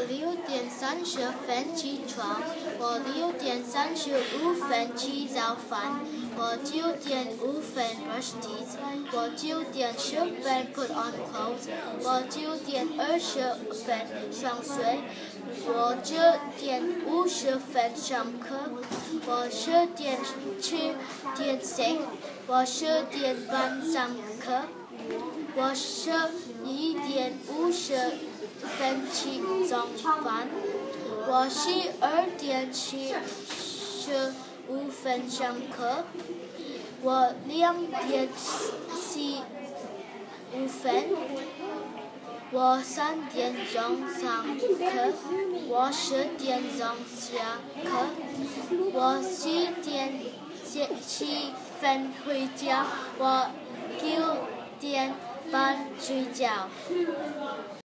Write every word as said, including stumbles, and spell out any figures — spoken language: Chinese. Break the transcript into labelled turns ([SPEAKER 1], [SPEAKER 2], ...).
[SPEAKER 1] 六点三十分起床，我六点三十五分吃早饭，我九点五分 brush teeth， 我九点十分 put on clothes， 我九点二十分上学，我九点五十分上课，我十点吃点心，我十点半上课，我十一点五十分吃早饭，我十二点七十五分上课，我两点十五分，我三点钟上课，我十点钟下课，我十点七分回家，我九点半睡觉。